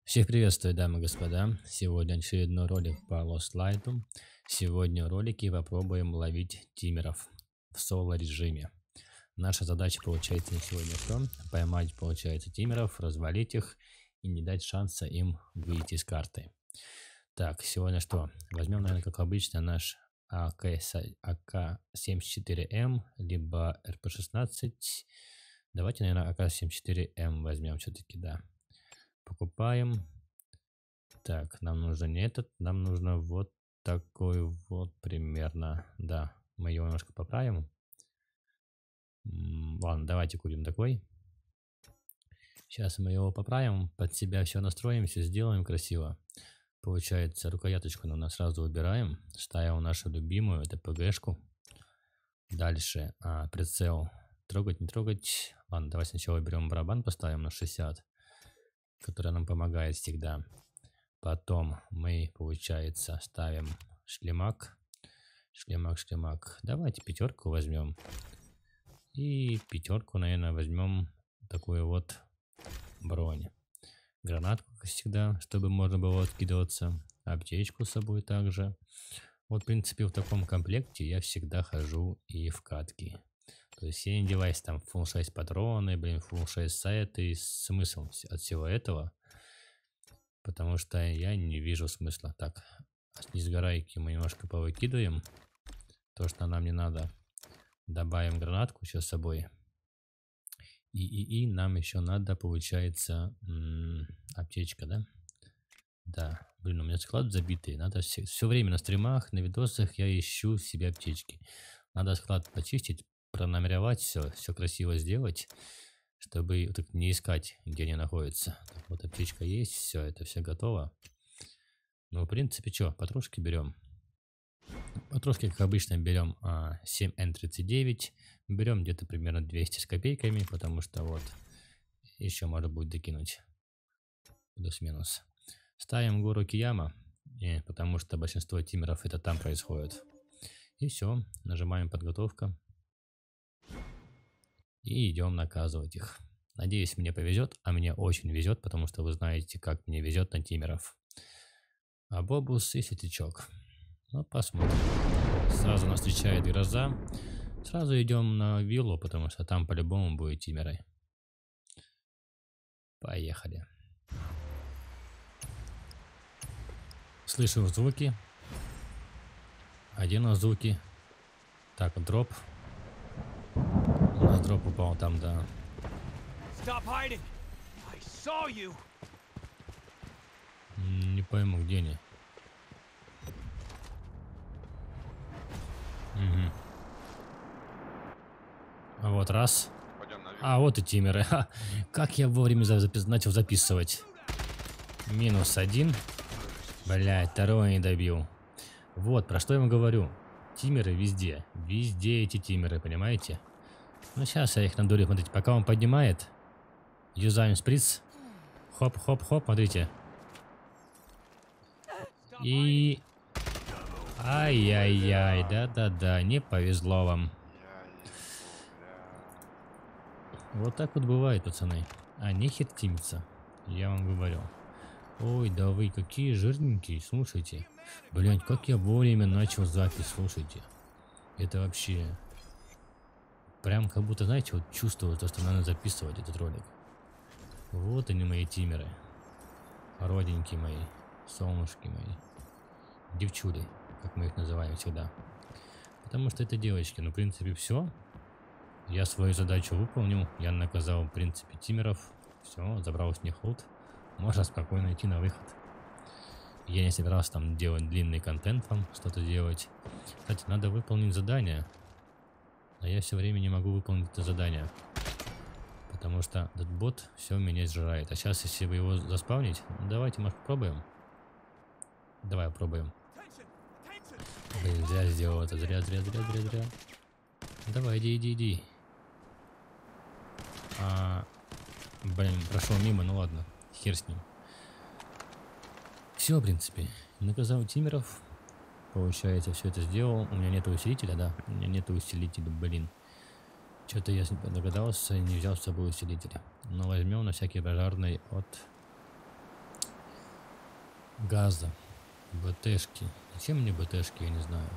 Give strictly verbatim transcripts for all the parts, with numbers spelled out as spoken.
Всех приветствую, дамы и господа. Сегодня очередной ролик по Lost Light. Сегодня в ролике попробуем ловить тимеров в соло режиме. Наша задача получается на сегодня что? Поймать, получается, тимеров, развалить их и не дать шанса им выйти из карты. Так, сегодня что? Возьмем, наверное, как обычно, наш а ка семьдесят четыре эм, либо эр пэ шестнадцать. Давайте, наверное, а ка семьдесят четыре эм возьмем все-таки, да. Покупаем. Так, нам нужно не этот, нам нужно вот такой вот примерно. Да, мы его немножко поправим. М, Ладно, давайте купим такой. Сейчас мы его поправим, под себя все настроим, все сделаем красиво. Получается, рукояточку мы сразу убираем, ставим нашу любимую, это пэ гэшку. Дальше а, прицел трогать, не трогать. Ладно, давай сначала берем барабан, поставим на шестьдесят, который нам помогает всегда. Потом мы, получается, ставим шлемак. Шлемак, шлемак. Давайте пятерку возьмем. И пятерку, наверное, возьмем такую вот бронь. Гранатку, как всегда, чтобы можно было откидываться. Аптечку с собой также. Вот, в принципе, в таком комплекте я всегда хожу и в катки. То есть я не деваюсь там фулл шесть патроны, блин, фулл шесть сайты. Смысл от всего этого. Потому что я не вижу смысла. Так, с сгорайки мы немножко повыкидываем. То, что нам не надо. Добавим гранатку сейчас с собой. И, и, и нам еще надо, получается, м-м, аптечка, да? Да. Блин, у меня склад забитый. Надо все, все время на стримах, на видосах я ищу себе аптечки. Надо склад почистить, пронумеровать все, все красиво сделать, чтобы так не искать, где они находятся. Так, вот аптечка есть, все, это все готово. Ну, в принципе, что, патрушки берем. Патрушки, как обычно, берем а, семь эн тридцать девять. Берем где-то примерно двести с копейками, потому что вот еще можно будет докинуть. Плюс-минус. Ставим гору Кияма, и, потому что большинство тимеров это там происходит. И все, нажимаем подготовка. И идем наказывать их. Надеюсь, мне повезет, а мне очень везет, потому что вы знаете, как мне везет на тимеров. А бобус и сетячок. Ну, посмотрим. Сразу нас встречает гроза. Сразу идем на виллу, потому что там по-любому будет тимеры. Поехали. Слышу звуки. Один из звуки. Так, дроп. У нас дроп упал там, да. Не пойму, где они. Угу. Вот раз. А, вот и тимеры. Ха, как я вовремя запис... начал записывать. Минус один. Блять, второго не добил. Вот, про что я вам говорю. Тимеры везде. Везде эти тимеры, понимаете? Ну, сейчас я их надурю. Смотрите, пока он поднимает. Юзаем сприц. Хоп-хоп-хоп, смотрите. И... Ай-яй-яй, да-да-да, не повезло вам. Вот так вот бывает, пацаны. А нехер тимиться, я вам говорю. Ой, да вы какие жирненькие, слушайте. Блин, как я вовремя начал запись, слушайте. Это вообще... Прям как будто, знаете, вот чувствую то, что надо записывать этот ролик. Вот они, мои тимеры. Родненькие мои, солнышки мои. Девчули, как мы их называем всегда. Потому что это девочки. Ну, в принципе, все. Я свою задачу выполнил. Я наказал, в принципе, тимеров. Все, забрал с них лут. Можно спокойно идти на выход. Я не собирался там делать длинный контент вам, что-то делать. Кстати, надо выполнить задание. А я все время не могу выполнить это задание. Потому что этот бот все меня сжирает. А сейчас, если вы его заспавнить, давайте, может, попробуем. Давай попробуем. Блин, зря сделал это. Зря, зря, зря, зря, зря. Давай, иди, иди, иди. А, блин, прошел мимо, ну ладно. Хер с ним. Все, в принципе. Наказал тимеров. Получается, все это сделал. У меня нету усилителя, да? У меня нету усилителя, блин. Что-то я догадался и не взял с собой усилителя. Но возьмем на всякий пожарный от газа, БТшки. Зачем мне БТшки, я не знаю.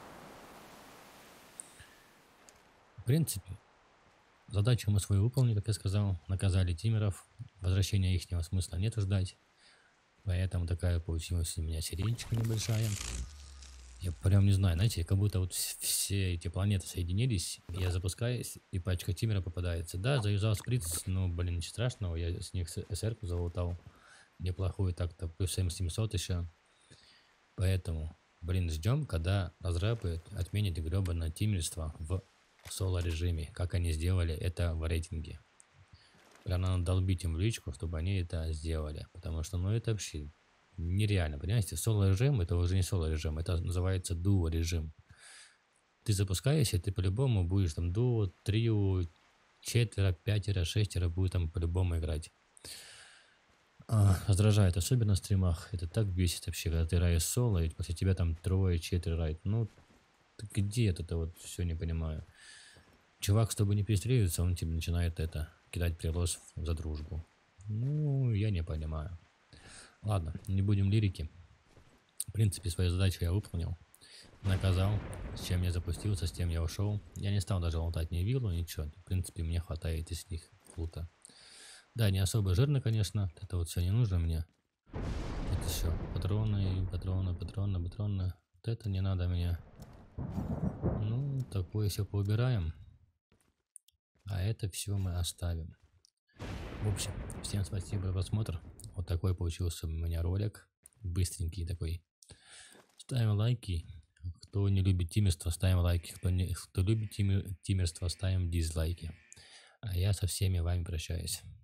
В принципе, задачу мы свою выполнили, как я сказал. Наказали тимеров. Возвращения ихнего смысла нет ждать. Поэтому такая получилась у меня серенечка небольшая. Я прям не знаю, знаете, как будто вот все эти планеты соединились. Я запускаюсь, и пачка тимера попадается. Да, заюзал сприц, но, блин, ничего страшного. Я с них СР-ку залутал. Неплохую так-то. Плюс М семьсот еще. Поэтому, блин, ждем, когда разрабы отменят гребаное тимерство в соло-режиме. Как они сделали это в рейтинге. Прям надо долбить им в личку, чтобы они это сделали. Потому что, ну, это вообще нереально, понимаете? Соло-режим — это уже не соло-режим, это называется дуо-режим. Ты запускаешься, ты по-любому будешь там дуо, трио, четверо, пятеро, шестеро будет там по-любому играть. А, раздражает, особенно в стримах. Это так бесит вообще, когда ты играешь соло, и после тебя там трое, четверо играет. Ну, где это-то вот все не понимаю. Чувак, чтобы не перестреливаться, он тебе начинает это кидать прилос за дружбу. Ну, я не понимаю. Ладно, не будем лирики. В принципе, свою задачу я выполнил. Наказал, с чем я запустился, с тем я ушел. Я не стал даже лутать ни виллу, ничего. В принципе, мне хватает из них лута. Да, не особо жирно, конечно. Это вот все не нужно мне. Это все патроны, патроны, патроны, патроны. Вот это не надо мне. Ну, такое все поубираем. А это все мы оставим. В общем, всем спасибо за просмотр. Вот такой получился у меня ролик. Быстренький такой. Ставим лайки. Кто не любит тимерство, ставим лайки. Кто, не, кто любит тимер, тимерство, ставим дизлайки. А я со всеми вами прощаюсь.